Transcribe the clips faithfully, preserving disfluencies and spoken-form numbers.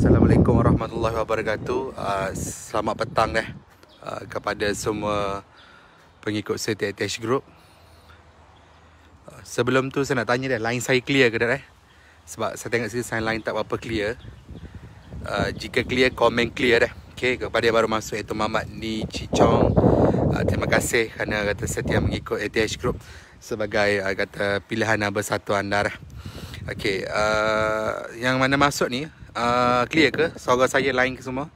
Assalamualaikum warahmatullahi wabarakatuh. Uh, selamat petang deh uh, kepada semua pengikut saya T H Group. Uh, sebelum tu saya nak tanya dah, line saya clear ke dah eh? Sebab saya tengok sini sign line tak berapa clear. Uh, jika clear, komen clear dah. Okay, kepada yang baru masuk iaitu Mamat Ni Cicong, uh, terima kasih kerana kata setia mengikut A T H Group sebagai uh, kata pilihan nombor satu anda dah. Okay, uh, yang mana masuk ni uh, clear ke? Suara saya line ke semua?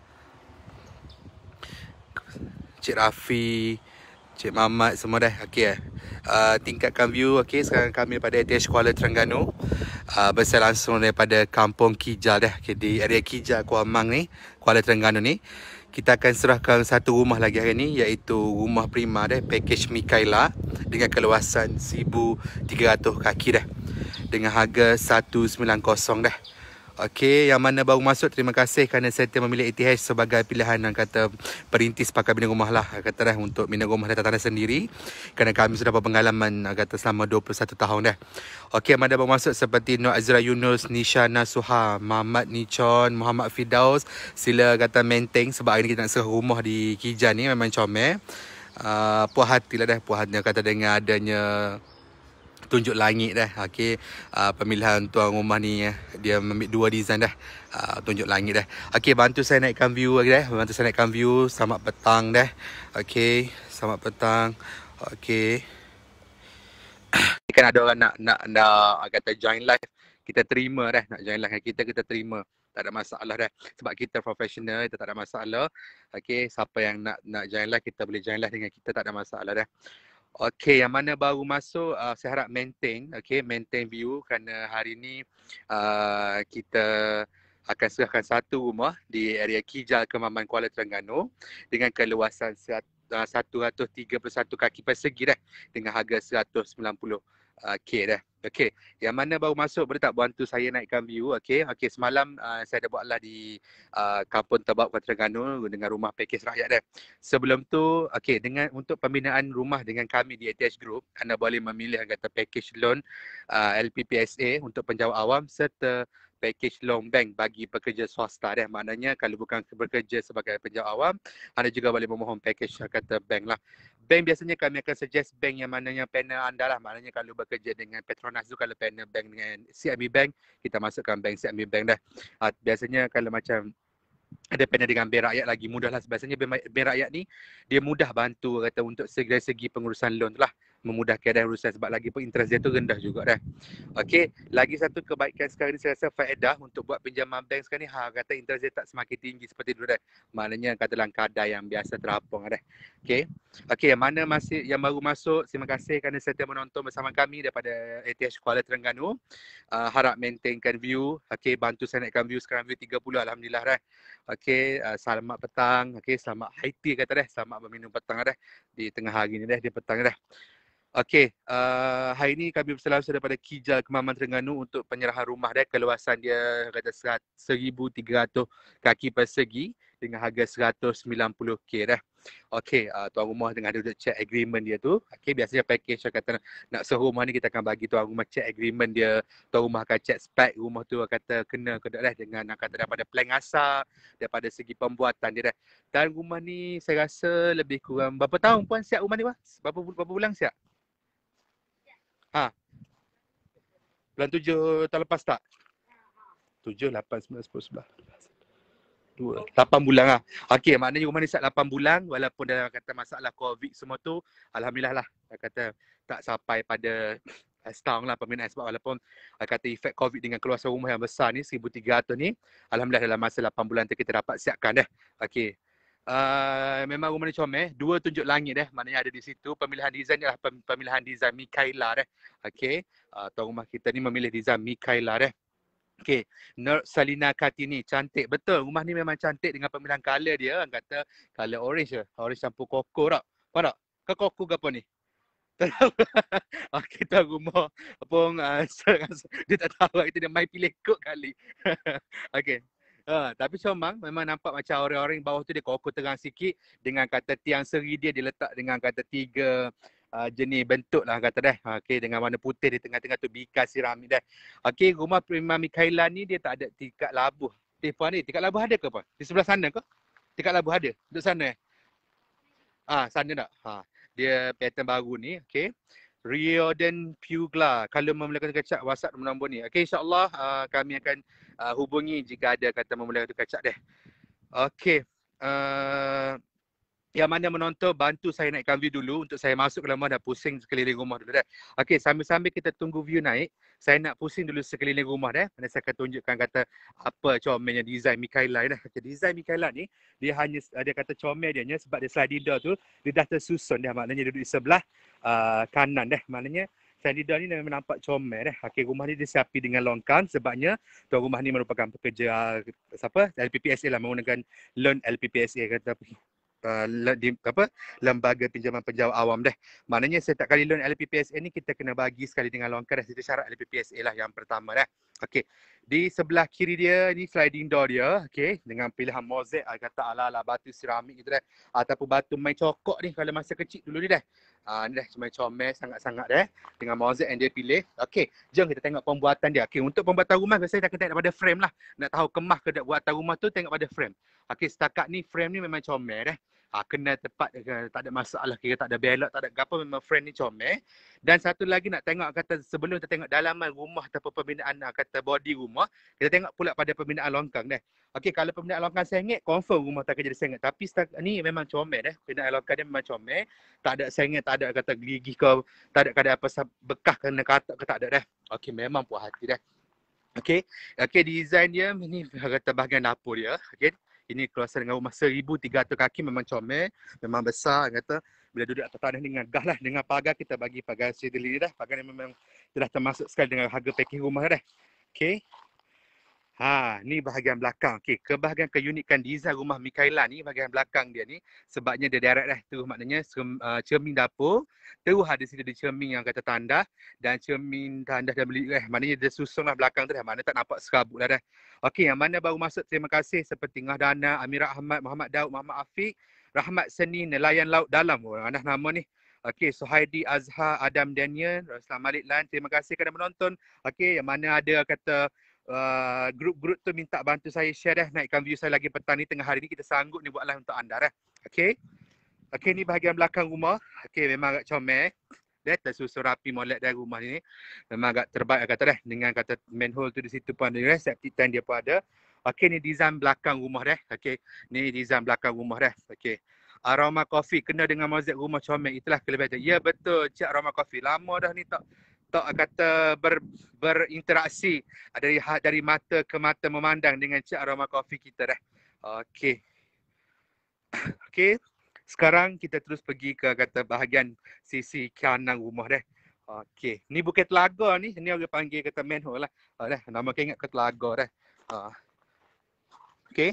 Cik Rafi, Cik Mamat semua dah. Okay, uh, tingkatkan view. Okay, sekarang kami pada A T H Kuala Terengganu, uh, bersaya langsung daripada Kampung Kijal dah. Okay, di area Kijal Kuala Mang ni, Kuala Terengganu ni, kita akan serahkan satu rumah lagi hari ni, iaitu rumah prima dah, package Mikaela dengan keluasan seribu tiga ratus kaki dah, dengan harga seratus sembilan puluh dah. Okey, yang mana baru masuk, terima kasih kerana saya memilih A T H sebagai pilihan yang kata perintis pakai bina rumah lah, kata dah, untuk bina rumah dan tanah sendiri, kerana kami sudah berpengalaman kata selama dua puluh satu tahun dah. Okey, yang mana baru masuk seperti Nur Azra Yunus, Nishana Suha, Muhammad Nichon, Muhammad Fidaus, sila kata maintain sebab hari ni kita nak serah rumah di Kijal ni, memang comel. Uh, puas hati lah dah, puas hati kata dengan adanya tunjuk langit dah. Okey, uh, pemilihan tuan rumah ni, dia ambil dua design dah, uh, tunjuk langit dah. Okey, bantu saya naikkan view lagi dah, bantu saya naikkan view. Selamat petang dah. Okey, selamat petang. Okey, kan ada orang nak nak nak kata join live, kita terima dah. Nak join live kita, kita terima, tak ada masalah dah, sebab kita profesional, kita tak ada masalah. Okey, siapa yang nak nak join live, kita boleh join live dengan kita, tak ada masalah dah. Okey, yang mana baru masuk, uh, saya harap maintain, okey, maintain view kerana hari ni uh, kita akan serahkan satu rumah di area Kijal Kemaman Kuala Terengganu dengan keluasan seratus tiga puluh satu kaki persegi dah, dengan harga seratus sembilan puluh K dah. Okey, yang mana baru masuk, boleh tak bantu saya naikkan view? Okey, okey, semalam uh, saya dah buatlah di uh, Kampung Tebak Kuala Terengganu dengan rumah package rakyat dah. Sebelum tu, okey, dengan untuk pembinaan rumah dengan kami di A T H Group, anda boleh memilih kata package loan uh, L P P S A untuk penjawat awam serta package loan bank bagi pekerja swasta dah. Maknanya kalau bukan bekerja sebagai penjawat awam, anda juga boleh memohon package kata bank lah. Bank biasanya kami akan suggest bank yang mananya panel anda lah. Maknanya kalau bekerja dengan Petronas tu, kalau panel bank dengan C I M B Bank, kita masukkan bank C I M B Bank dah. Uh, biasanya kalau macam ada panel dengan bank rakyat, lagi mudah lah. Biasanya bank, bank rakyat ni dia mudah bantu kata untuk segi-segi pengurusan loan tu lah, memudahkan dah urusan, sebab lagi pun interest dia tu rendah juga dah. Okey, lagi satu kebaikan sekarang ni saya rasa faedah untuk buat pinjaman bank sekarang ni, ha, kata interest dia tak semakin tinggi seperti dulu dah. Maknanya katalah kadar yang biasa terapung dah. Okey. Okey, yang mana masih yang baru masuk, terima kasih kerana setia menonton bersama kami daripada A T H Kuala Terengganu. Uh, harap maintainkan view. Okey, bantu saya naikkan view sekarang view tiga puluh, alhamdulillah dah. Okey, uh, selamat petang. Okey, selamat high tea kata dah, selamat berminum petang dah di tengah hari ni dah, di petang dah. Okey, uh, hari ni kami berlangsung daripada Kijal Kemaman Terengganu untuk penyerahan rumah dia. Keluasan dia kata seribu tiga ratus kaki persegi dengan harga seratus sembilan puluh K dah. Okey, uh, tuan rumah dengan ada check agreement dia tu. Okey, biasanya package kata nak sewa rumah ni, kita akan bagi tuan rumah check agreement dia. Tuan rumah akan check spek rumah tu, kata kena ke tak dah, dengan kata daripada plan asal, daripada segi pembuatan dia dah. Dan rumah ni saya rasa lebih kurang berapa tahun puan siap rumah ni, Pak? Berapa berapa bulan siap? Ha. Bulan tujuh tahun lepas tak? tujuh, lapan, sembilan, sepuluh, sebelas, dua, lapan bulan lah. Okey, maknanya rumah ni siap lapan bulan, walaupun dalam kata masalah COVID semua tu, alhamdulillah lah. Kata tak sampai pada setahun lah pembinaan, sebab walaupun kata efek COVID dengan keluasan rumah yang besar ni, seribu tiga ratus ni, alhamdulillah dalam masa lapan bulan tu kita dapat siapkan dah. Okey. Uh, memang rumah ni comel, dua tunjuk langit dah, maknanya ada di situ. Pemilihan desain adalah pemilihan desain Mikaela dah. Okey, uh, tuan rumah kita ni memilih desain Mikaela dah. Okey, Nur Salina Kartini, cantik betul. Rumah ni memang cantik dengan pemilihan color dia. Orang kata color orange je, orange campur koko tak? Faham tak? Kau koko ke apa ni? Okey, tuan rumah pun uh, dia tak tahu, kita dia main pilih kod kali. Okey. Ha, tapi comang memang nampak macam orang-orang bawah tu dia kokoh terang sikit, dengan kata tiang seri dia diletak dengan kata tiga uh, jenis bentuk lah kata dah. Okey, dengan warna putih di tengah-tengah tu bika siramik dah. Okey, rumah Prima Mikaela ni dia tak ada tingkat labuh. Eh Puan ni, tingkat labuh ada ke Puan? Di sebelah sana ke? Tingkat labuh ada? Duduk sana eh? Ah, sana tak? Ha. Dia pattern baru ni, okey. Riordan Pugla. Kalau memulakan kacak, WhatsApp nombor ni. Okey, insyaAllah uh, kami akan uh, hubungi jika ada kata memulakan kacak deh. Okey. Uh, yang mana menonton, bantu saya naikkan view dulu untuk saya masuk ke rumah dah pusing sekeliling rumah dulu dah. Okey, sambil-sambil kita tunggu view naik, saya nak pusing dulu sekeliling rumah dah. Nanti saya akan tunjukkan kata apa comelnya design Mikaela ni dah. Okay, design Mikaela ni, dia hanya, dia kata comel dia sebab dia sliding door tu, dia dah tersusun dah, maknanya duduk di sebelah uh, kanan dah. Maknanya sliding door ni memang nampak comel dah. Okey, rumah ni disiapi dengan longkang sebabnya tuan rumah ni merupakan pekerja siapa? L P P S A lah, menggunakan loan L P P S A kata Uh, di, apa lembaga pinjaman penjawat awam dah. Maknanya setiap kali loan L P P S A ni kita kena bagi sekali dengan longkang dah. Itu syarat L P P S A lah yang pertama dah. Okey. Di sebelah kiri dia ni sliding door dia, okey, dengan pilihan mozaik, kata ala-ala batu seramik gitu dah. Ataupun batu main cokok ni kalau masa kecil dulu ni dah. Ah uh, ni dah cuma comel sangat-sangat dah dengan mozaik yang dia pilih. Okey, jom kita tengok pembuatan dia. Okey, untuk pembuatan rumah saya dah kena tengok pada frame lah. Nak tahu kemah ke tak buatan rumah tu tengok pada frame. Okey, setakat ni frame ni memang comel dah. Ha, kena tepat, tak ada masalah, kira tak ada belok, tak ada apa, memang frame ni comel. Dan satu lagi nak tengok kata sebelum kita tengok dalaman rumah ataupun pembinaan kata body rumah, kita tengok pula pada pembinaan longkang dah. Okey, kalau pembinaan longkang sengit, confirm rumah tak akan jadi sengit. Tapi ni memang comel dah. Pembinaan longkang dia memang comel. Tak ada sengit, tak ada kata gigi ke, tak ada kata apa bekas kena katak ke, tak ada dah. Okey, memang puas hati dah. Okey, okey, design dia ni kata bahagian dapur dia. Okey. Ini kawasan dengan rumah seribu tiga ratus kaki, memang comel, memang besar kata. Bila duduk atas tanah dengan gah lah, dengan pagar kita bagi pagar cedeli dah. Pagar ni memang dah termasuk sekali dengan harga packing rumah dah. Okey. Ha, ni bahagian belakang. Okey, kebahagian keunikan design rumah Mikaela ni, bahagian belakang dia ni sebabnya dia direct dah tu, maknanya uh, cermin dapur, terus ada sini ada cermin yang kata tandas dan cermin tandas dan beli eh, maknanya dia susun lah belakang tu dah, mana tak nampak serabut dah dah. Okey, yang mana baru masuk terima kasih seperti Ngah Dana, Amira Ahmad, Muhammad Daud, Muhammad Afiq, Rahmat Seni, Nelayan Laut Dalam. Oh, anak nama ni. Okey, Suhaidi Azhar, Adam Daniel, Raslan Malik Lan, terima kasih kerana menonton. Okey, yang mana ada kata Uh, grup-grup tu minta bantu saya share dah, naikkan view saya lagi petang ni, tengah hari ni kita sanggup ni buat live untuk anda dah. Okey. Okey, ni bahagian belakang rumah. Okey, memang agak comel. Dia tersusun rapi molek dah rumah ni. Memang agak terbaik kata dah, dengan kata manhole tu di situ pun ada, septic tank dia pun ada. Okey, ni design belakang rumah dah. Okey. Ni design belakang rumah dah. Okey. Aroma Coffee kena dengan mozaik rumah comel, itulah kelebihan. Ya betul, Cik Aroma Coffee. Lama dah ni tak tak kata ber, berinteraksi dari dari mata ke mata memandang dengan Cik Aroma Coffee kita dah. Okey. Okey. Sekarang kita terus pergi ke kata bahagian sisi kanan rumah dah. Okey. Ni bukan telaga ni, ni orang panggil kata manhole lah. Ha dah, nama kau ingat ke telaga dah. Ha. Okey.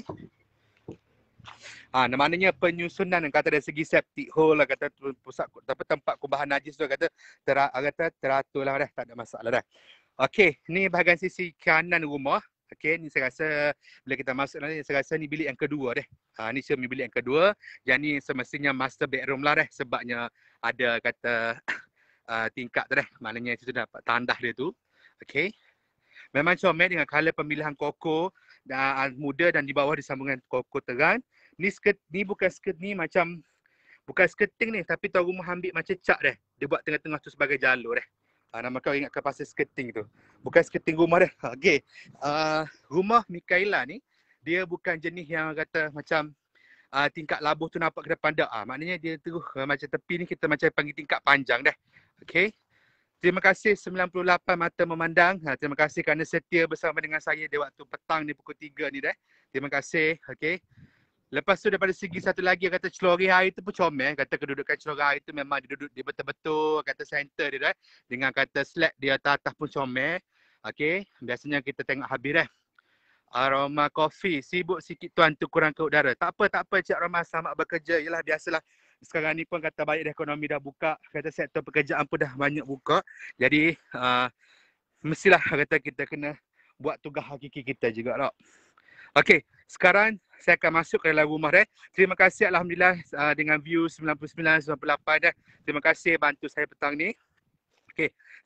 Ah, ha, maknanya penyusunan kata dari segi septic hole lah, kata pusat apa tempat kubahan najis tu kata ter kata teratur lah dah, tak ada masalah dah. Okey, ni bahagian sisi kanan rumah. Okey, ni saya rasa bila kita masuk nanti saya rasa ni bilik yang kedua dah. Ha, ni cermin bilik yang kedua. Yang ni semestinya master bedroom lah dah, sebabnya ada kata uh, tingkat tu dah. Maknanya situ dapat tandas dia tu. Okey. Memang comel dengan color pemilihan koko dan muda dan di bawah disambungkan koko terang. Ni skirt ni bukan skirt ni macam bukan skirting ni, tapi tuan rumah ambil macam cat dah. Dia buat tengah-tengah tu sebagai jalur dah. Ha, nama kau ingat ke pasal skirting tu. Bukan skirting rumah dah. Okey. Uh, rumah Mikaela ni dia bukan jenis yang kata macam uh, tingkat labuh tu nampak ke depan dah. Ah, maknanya dia terus uh, macam tepi ni kita macam panggil tingkat panjang dah. Okey. Terima kasih sembilan puluh lapan mata memandang. Ha, terima kasih kerana setia bersama dengan saya di waktu petang ni pukul tiga ni dah. Terima kasih. Okey. Lepas tu daripada segi satu lagi kata celori air tu pun comel. Kata kedudukan celori air tu memang dia duduk dia betul-betul kata center dia dah. Dengan kata slab dia atas-atas pun comel. Okey. Biasanya kita tengok habis dah. Aroma Coffee. Sibuk sikit tuan tu kurang ke udara. Tak apa, tak apa Cik Aroma, selamat bekerja. Yalah biasalah. Sekarang ni pun kata baik dah ekonomi dah buka. Kata sektor pekerjaan pun dah banyak buka. Jadi uh, mestilah kata kita kena buat tugas hakiki kita juga tak. Okey, sekarang saya akan masuk ke dalam rumah dah. Terima kasih Alhamdulillah uh, dengan view sembilan puluh sembilan, sembilan puluh lapan dah. Terima kasih bantu saya petang ni. Okey,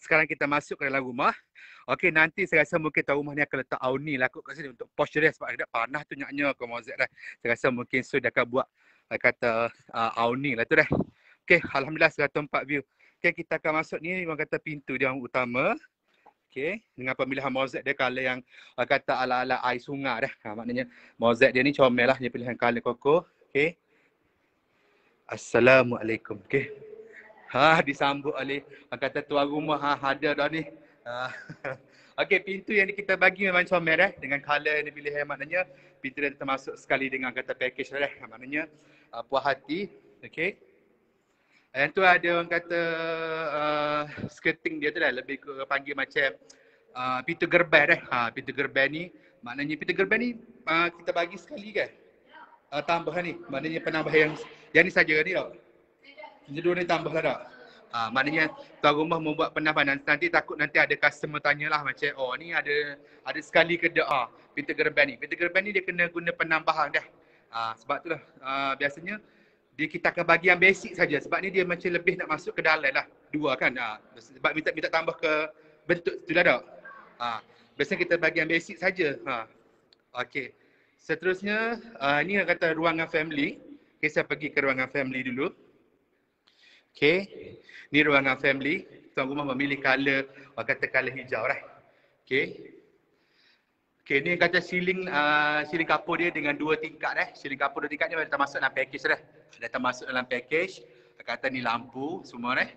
sekarang kita masuk ke dalam rumah. Okey, nanti saya rasa mungkin tuan rumah ni akan letak auni lah kot kat sini untuk posh dia sebab ada panah tu nyaknya ke Mozet dah. Saya rasa mungkin so dia akan buat uh, kata uh, auni lah tu dah. Okey, alhamdulillah seratus empat view. Okey, kita akan masuk ni orang kata pintu dia yang utama. Okey, dengan pemilihan Mozet dia colour yang uh, kata ala-ala air sungai dah. Ha, maknanya Mozet dia ni comel lah dia pilihan colour koko. Okey. Assalamualaikum. Okey. Ha, disambut oleh uh, kata tuan rumah ha, ada dah ni. Uh, Okey, pintu yang kita bagi memang comel dah dengan colour yang dipilih, maknanya pintu dia termasuk sekali dengan kata package dah. Maknanya uh, puas hati. Okey. Yang tu ada orang kata uh, skirting dia tu dah lebih ke panggil macam uh, pintu gerbang dah. Ha, pintu gerbang ni maknanya pintu gerbang ni uh, kita bagi sekali kan. Uh, tambah ni. Maknanya penambah yang yang ni saja ni tak. Dua ni tambah lah tak. Ha, maknanya tuan rumah membuat penambahan. Nanti takut nanti ada customer tanyalah macam oh ni ada ada sekali ke tak ah, pintu gerbang ni. Pintu gerbang ni dia kena guna penambahan dah. Ha, sebab itulah uh, biasanya dia kita akan bagi yang basic saja sebab ni dia macam lebih nak masuk ke dalam lah. Dua kan. Ha, sebab minta minta tambah ke bentuk tu lah tak. Ha, biasanya kita bagi yang basic saja. Ha. Okey. Seterusnya uh, ni yang kata ruangan family. Okay, saya pergi ke ruangan family dulu. Okey. Ni ruangan family. Tuan rumah memilih colour, orang kata colour hijau lah. Okey. Okey, ni kata ceiling uh, ceiling kapur dia dengan dua tingkat eh. Ceiling kapur dua tingkat ni dah termasuk dalam package dah. Dah termasuk dalam package. Kata ni lampu semua eh.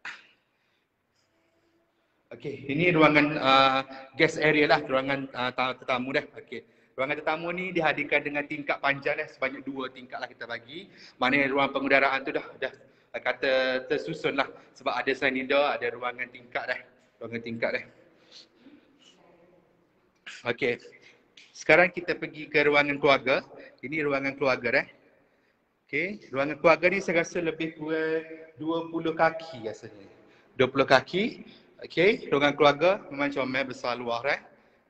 Okey, ini ruangan uh, guest area lah, ruangan uh, tetamu dah. Okey. Ruangan tetamu ni dihadirkan dengan tingkat panjang dah, sebanyak dua tingkat lah kita bagi. Maknanya ruang pengudaraan tu dah dah kata tersusun lah sebab ada sanida, ada ruangan tingkat dah. Ruangan tingkat dah. Okey. Sekarang kita pergi ke ruangan keluarga. Ini ruangan keluarga dah. Okey, ruangan keluarga ni saya rasa lebih kurang dua puluh kaki rasanya. dua puluh kaki. Okey, ruangan keluarga memang comel besar luar eh.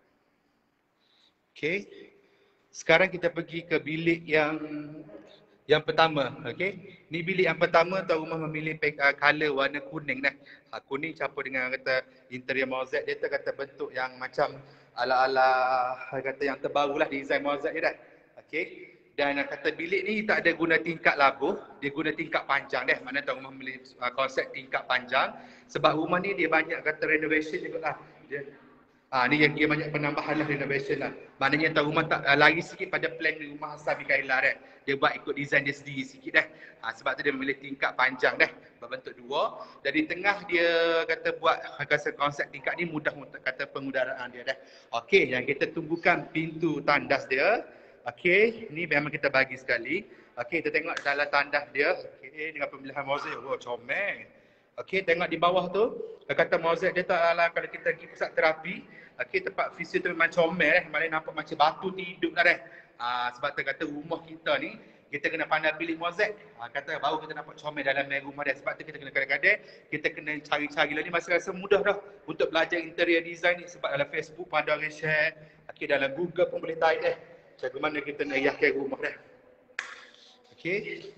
Okey. Sekarang kita pergi ke bilik yang yang pertama, okey. Ni bilik yang pertama tuan rumah memilih uh, color warna kuning dah. Ha, kuning campur dengan kata interior Mozet dia tu kata bentuk yang macam ala-ala kata yang terbarulah design Mozet dia dah. Okey. Dan kata bilik ni tak ada guna tingkat labuh, dia guna tingkat panjang dah. Mana tuan rumah memilih uh, konsep tingkat panjang sebab rumah ni dia banyak kata renovation juga lah. Dia Ah, ni yang dia banyak penambahan lah, renovation lah. Maknanya tuan rumah tak uh, lari sikit pada plan rumah asal Mikaela dah. Dia buat ikut design dia sendiri sikit dah. Ha, sebab tu dia memilih tingkat panjang dah, berbentuk dua. Dan di tengah dia kata buat kata konsep tingkat ni mudah untuk kata pengudaraan dia dah. Okey, yang kita tunggukan pintu tandas dia. Okey, ni memang kita bagi sekali. Okey, kita tengok dalam tandas dia. Okey, dengan pemilihan Mozet. Oh, comel. Okey, tengok di bawah tu, kata Mozet dia tak ala kalau kita pergi pusat terapi, okey, tempat fisio tu memang comel eh, maknanya nampak macam batu tidur dah eh. Ah, sebab tu kata rumah kita ni, kita kena pandai pilih Mozet. Ah, kata baru kita nampak comel dalam rumah dia. Sebab tu kita kena kadang-kadang kita kena cari-cari lah ni, masa rasa mudah dah untuk belajar interior design ni sebab dalam Facebook pandai orang share, okey, dalam Google pun boleh tarik eh. Macam mana kita nak hiaskan rumah dah. Okey.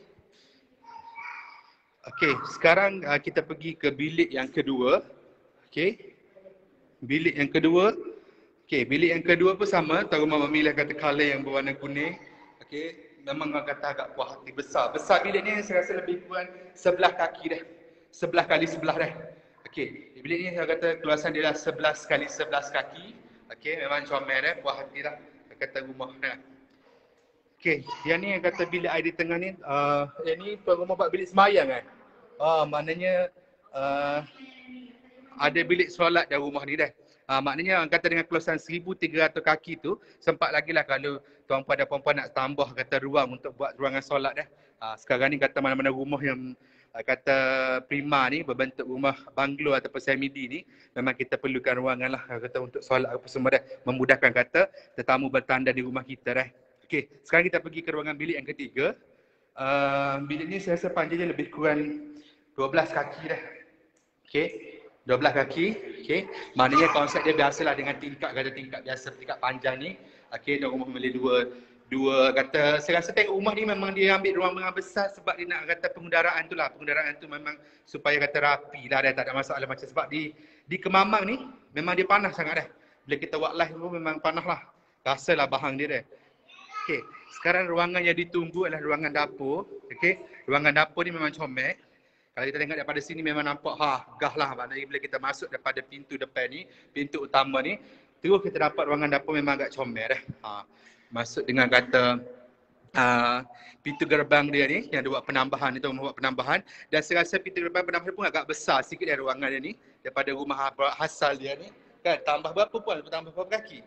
Okey, sekarang uh, kita pergi ke bilik yang kedua. Okey. Bilik yang kedua. Okey, bilik yang kedua pun sama, tuan rumah memilih kata color yang berwarna kuning. Okey, memang orang kata agak puas hati besar. Besar bilik ni saya rasa lebih kurang sebelah kaki dah. Sebelah kali sebelah dah. Okey, bilik ni saya kata keluasan dia dah sebelas kali sebelas kaki. Okey, memang comel dah, puas hati dah kata rumah dah. Okey, yang ni yang kata bilik air di tengah ni, uh, yang ni tuan rumah buat bilik semayang kan? Oh, maknanya uh, ada bilik solat dalam rumah ni dah. Uh, maknanya orang kata dengan keluasan seribu tiga ratus kaki tu, sempat lagi lah kalau tuan-puan dan puan-puan nak tambah kata ruang untuk buat ruangan solat dah. Uh, sekarang ni kata mana-mana rumah yang uh, kata prima ni, berbentuk rumah banglo ataupun semi-D ni, memang kita perlukan ruangan lah kata untuk solat apa semua dah. Memudahkan kata tetamu bertanda di rumah kita dah. Okey, sekarang kita pergi ke ruangan bilik yang ketiga. Uh, bilik ni saya rasa panjangnya lebih kurang dua belas kaki dah. Okey, dua belas kaki. Okey, maknanya konsep dia biasalah dengan tingkat, kata tingkat biasa, tingkat panjang ni. Okey, tuan rumah memilih dua dua kata, saya rasa tengok rumah ni memang dia ambil ruang-ruang besar sebab dia nak kata pengudaraan tu lah. Pengudaraan tu memang supaya kata rapi lah, dia tak ada masalah macam sebab di di Kemamang ni memang dia panas sangat dah. Bila kita buat live tu memang panas lah. Rasalah bahang dia dah. Okey, sekarang ruangan yang ditunggu adalah ruangan dapur. Okey, ruangan dapur ni memang comel. Kalau kita tengok daripada sini memang nampak ha, gah lah. Maknanya bila kita masuk daripada pintu depan ni, pintu utama ni, terus kita dapat ruangan dapur memang agak comel dah. Ha, masuk dengan kata uh, pintu gerbang dia ni yang dia buat penambahan, itu buat penambahan, dan saya rasa pintu gerbang penambahan pun agak besar sikit dari ruangan dia ni daripada rumah asal dia ni. Kan tambah berapa puan? Tambah berapa kaki?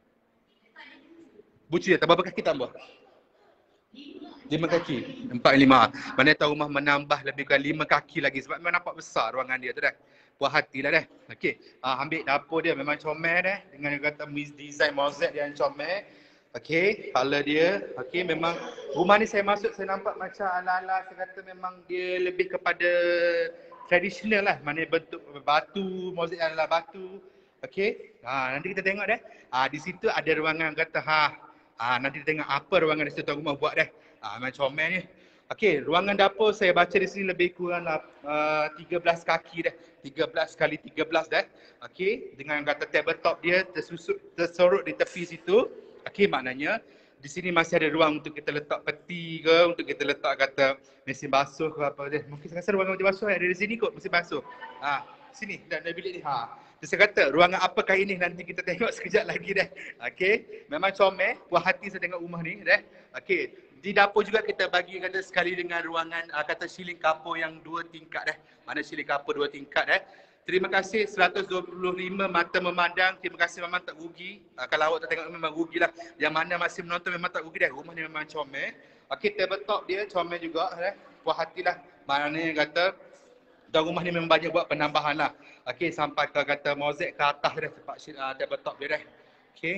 Bucu dia tambah berapa kaki tambah? Lima kaki, empat lima. Mana tahu rumah menambah lebih kurang lima kaki lagi sebab memang nampak besar ruangan dia tu dah. Puas hati lah dah. Okey, uh, ambil dapur dia memang comel dah dengan kata design mozaik dia yang comel. Okey, color dia. Okey, memang rumah ni saya masuk saya nampak macam ala-ala saya kata memang dia lebih kepada tradisional lah. Mana bentuk batu, mozaik adalah batu. Okey, ha, nanti kita tengok dah. Ha, di situ ada ruangan kata ha, ha nanti kita tengok apa ruangan di situ tuan rumah buat dah. Ha, macam comel ni. Okey, ruangan dapur saya baca di sini lebih kurang lah, uh, tiga belas kaki dah. tiga belas kali tiga belas dah. Okey, dengan kata tabletop dia tersusut tersorot di tepi situ. Okey, maknanya di sini masih ada ruang untuk kita letak peti ke, untuk kita letak kata mesin basuh ke apa dia. Mungkin saya rasa ruangan mesin basuh ada di sini kot, mesin basuh. Ha, sini dan bilik ni. Ha. Terus saya kata ruangan apakah ini nanti kita tengok sekejap lagi dah. Okey, memang comel, puas hati saya tengok rumah ni dah. Okey. Di dapur juga kita bagi kata sekali dengan ruangan uh, kata shieling kapur yang dua tingkat dah. Mana shieling kapur dua tingkat dah. Terima kasih seratus dua puluh lima mata memandang. Terima kasih memang tak rugi. Uh, kalau awak tak tengok memang rugilah. Yang mana masih menonton memang tak rugi dah. Rumah ni memang comel. Okey, tabletop dia comel juga dah. Puas hatilah. Maknanya kata dan rumah ni memang banyak buat penambahan lah. Okey, sampai ke kata mozaik ke atas dah tempat uh, tabletop dia dah. Okey.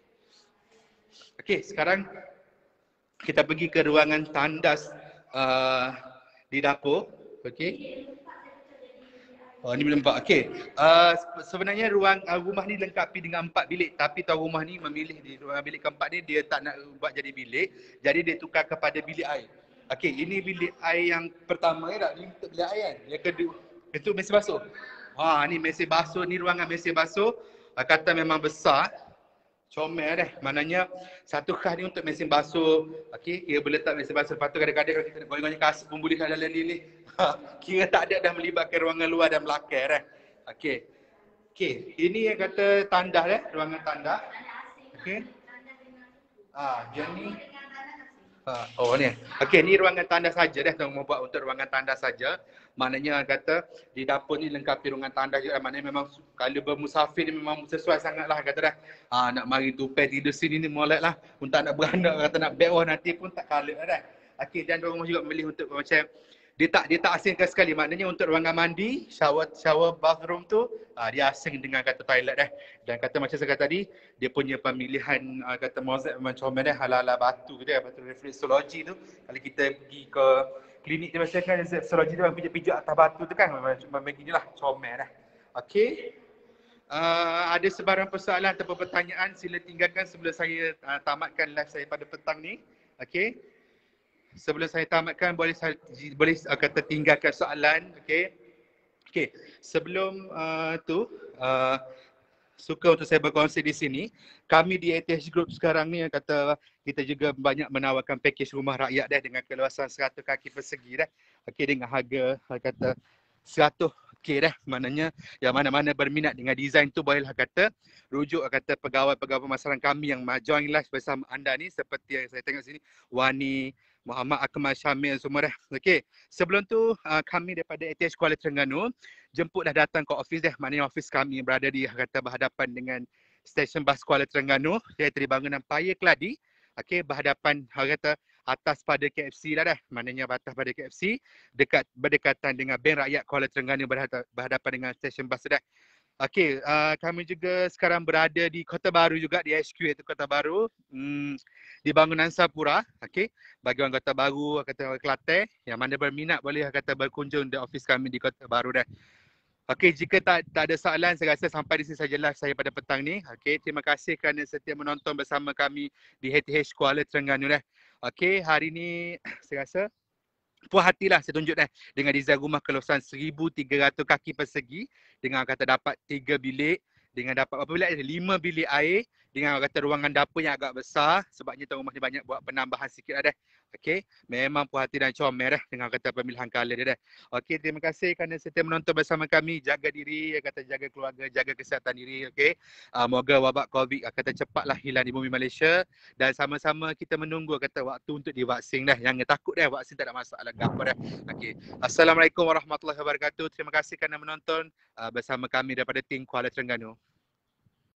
Okey, sekarang kita pergi ke ruangan tandas uh, di dapur. Okey. Oh, ni belum nampak. Okey. Uh, sebenarnya ruang uh, rumah ni lengkapi dengan empat bilik, tapi tuan rumah ni memilih di ruang bilik keempat ni dia tak nak buat jadi bilik, jadi dia tukar kepada bilik air. Okey, ini bilik air yang pertama ya tak? Ni untuk bilik air kan. Yang kedua itu mesin basuh. Ha, ni mesin basuh, ni ruangan mesin basuh. Uh, kata memang besar. Comel dah. Maknanya satu khas ni untuk mesin basuh. Okey, kira boleh letak mesin basuh. Lepas tu kadang-kadang kalau kita nak goyang-goyang kasut pun boleh kat dalam ni ni. Kira tak ada dah melibatkan ruangan luar dan belakang dah. Okey. Okey, ini yang kata tandas dah, ruangan tandas. Okey. Ah, yang ni Ha, oh ni. Okey, ni ruangan tandas saja dah tuan buat untuk ruangan tandas saja. Maknanya kata di dapur ni lengkapi ruangan tandas juga. Maknanya memang kalau bermusafir ni memang sesuai sangatlah kata dah. Ha, nak mari tupai tidur sini ni molek lah. Untuk nak beranak kata nak bed wah nanti pun tak kalah dah. Okey, dan tuan rumah juga memilih untuk macam dia tak dia tak asingkan sekali. Maknanya untuk ruangan mandi, shower shower bathroom tu uh, dia asing dengan kata toilet dah. Dan kata macam saya kata tadi, dia punya pemilihan uh, kata mozaik memang comel dah, ala-ala batu dia, batu refleksologi tu. Kalau kita pergi ke klinik dia biasa kan refleksologi tu pijak-pijak atas batu tu kan memang beginilah comel dah. Okey. Uh, ada sebarang persoalan atau pertanyaan sila tinggalkan sebelum saya uh, tamatkan live saya pada petang ni. Okey. Sebelum saya tamatkan boleh saya boleh uh, kata tinggalkan soalan, okey. Okey, sebelum uh, tu uh, suka untuk saya berkongsi di sini, kami di A T H Group sekarang ni kata kita juga banyak menawarkan pakej rumah rakyat dah dengan keluasan seratus kaki persegi dah. Okey, dengan harga kata seratus okey dah. Maknanya yang mana-mana berminat dengan design tu bolehlah kata rujuk kata pegawai-pegawai pemasaran kami yang join live bersama anda ni seperti yang saya tengok sini, Wani, Muhammad Akmal Syamil semua dah. Okey. Sebelum tu uh, kami daripada A T H Kuala Terengganu jemputlah datang ke office dah. Maknanya office kami berada di kata berhadapan dengan stesen bas Kuala Terengganu, iaitu di bangunan Paya Keladi. Okey, berhadapan kata atas pada K F C dah dah. Maknanya atas pada K F C dekat berdekatan dengan Bank Rakyat Kuala Terengganu berhadapan dengan stesen bas dah. Okey, uh, kami juga sekarang berada di Kota Baru juga, di H Q iaitu Kota Baru, hmm, di bangunan Sapura. Okey, bagi orang Kota Baru, kata orang Kelantan yang mana berminat boleh kata berkunjung di office kami di Kota Baru dah. Okey, jika tak tak ada soalan, saya rasa sampai di sini saja live saya pada petang ni. Okey, terima kasih kerana setia menonton bersama kami di H T H Kuala Terengganu dah. Okey, hari ni saya rasa puas hatilah saya tunjuk dah dengan desain rumah keluasan seribu tiga ratus kaki persegi dengan kata dapat tiga bilik, dengan dapat berapa bilik? lima bilik air, dengan kata ruangan dapur yang agak besar sebabnya tuan rumah ni banyak buat penambahan sikit dah. Okey, memang puas hati dan comel dah dengan kata pemilihan color dia dah. Okey, terima kasih kerana setia menonton bersama kami. Jaga diri, kata jaga keluarga, jaga kesihatan diri. Okey, uh, moga wabak COVID kata cepatlah hilang di bumi Malaysia dan sama-sama kita menunggu kata waktu untuk divaksin dah. Yang takut dah vaksin tak ada masalah apa dah. Okey, Assalamualaikum warahmatullahi wabarakatuh. Terima kasih kerana menonton uh, bersama kami daripada tim Kuala Terengganu.